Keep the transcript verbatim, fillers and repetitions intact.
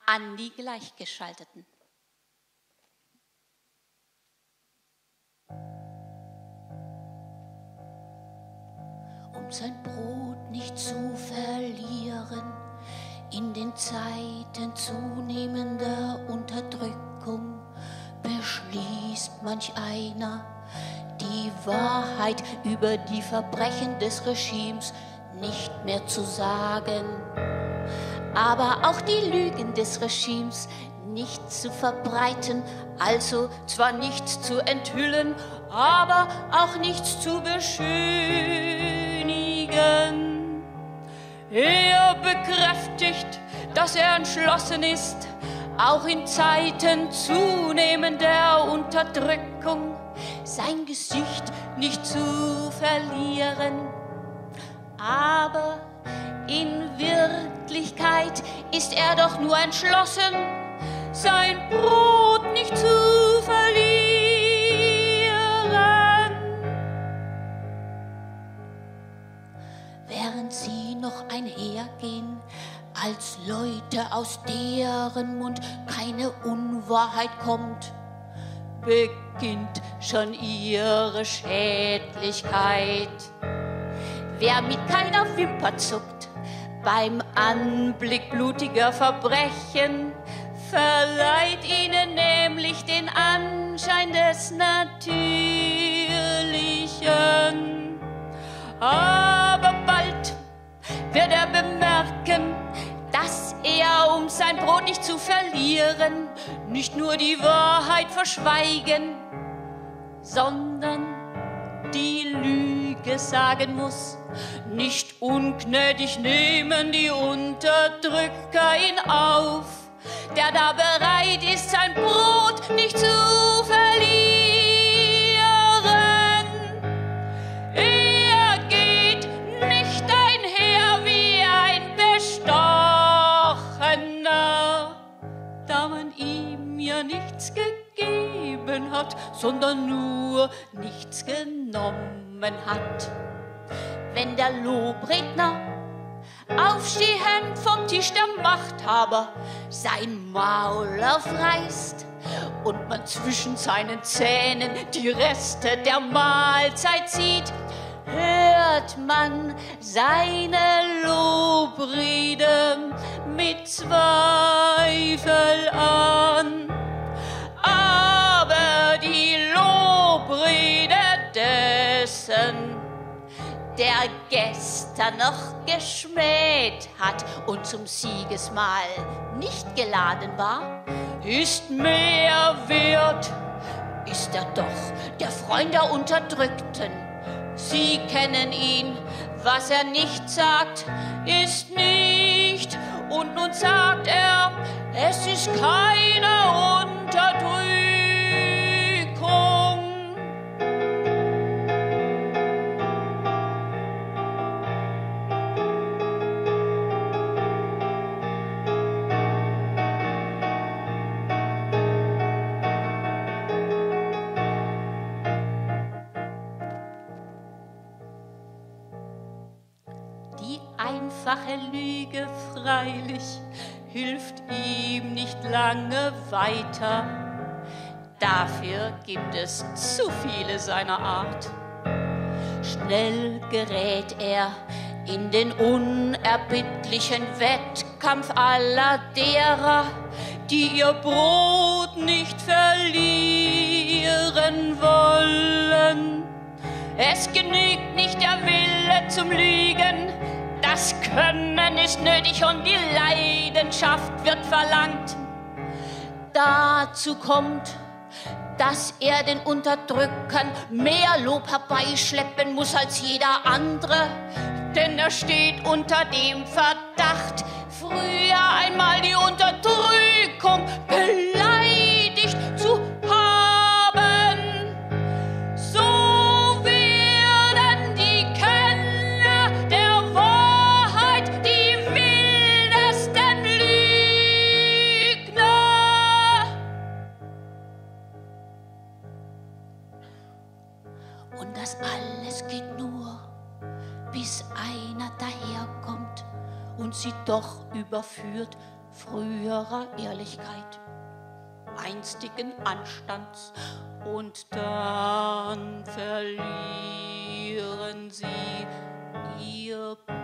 an die Gleichgeschalteten. Um sein Brot nicht zu verlieren, in den Zeiten zunehmender Unterdrückung, beschließt manch einer, die Wahrheit über die Verbrechen des Regimes nicht mehr zu sagen, aber auch die Lügen des Regimes nicht zu verbreiten, also zwar nichts zu enthüllen, aber auch nichts zu beschönigen. Er bekräftigt, dass er entschlossen ist, auch in Zeiten zunehmender Unterdrückung sein Gesicht nicht zu verlieren. Aber in Wirklichkeit ist er doch nur entschlossen, sein Brot nicht zu verlieren. Während sie noch einhergehen, als Leute, aus deren Mund keine Unwahrheit kommt, beginnt schon ihre Schädlichkeit. Wer mit keiner Wimper zuckt beim Anblick blutiger Verbrechen, verleiht ihnen nämlich den Anschein des Natürlichen. Aber bald wird er bemerken, dass er, um sein Brot nicht zu verlieren, nicht nur die Wahrheit verschweigen, sondern die Lüge sagen muss. Nicht ungnädig nehmen die Unterdrücker ihn auf, der da bereit ist, sein Brot nicht zu verlieren. Er geht nicht einher wie ein Bestochener, da man ihm ja nichts gegeben hat, sondern nur nichts genommen hat. Wenn der Lobredner aufstehend vom Tisch der Machthaber sein Maul aufreißt und man zwischen seinen Zähnen die Reste der Mahlzeit sieht, hört man seine Lobrede mit Zweifel an. Aber die Lobrede dessen, der gestern noch geschmäht hat und zum Siegesmahl nicht geladen war, ist mehr wert, ist er doch der Freund der Unterdrückten. Sie kennen ihn, was er nicht sagt, ist nicht. Und nun sagt er, es ist keine Unterdrückung. Einfache Lüge freilich hilft ihm nicht lange weiter. Dafür gibt es zu viele seiner Art. Schnell gerät er in den unerbittlichen Wettkampf aller derer, die ihr Brot nicht verlieren wollen. Es genügt nicht der Wille zum Lügen, das Können ist nötig und die Leidenschaft wird verlangt. Dazu kommt, dass er den Unterdrückern mehr Lob herbeischleppen muss als jeder andere, denn er steht unter dem Verdacht, früher einmal die Unterdrückung beleidigt zu haben. So werden die Kenner der Wahrheit die wildesten Lügner. Und das alles geht nur, bis einer daherkommt und sie doch überführt früherer Ehrlichkeit, einstigen Anstands, und dann verlieren sie ihr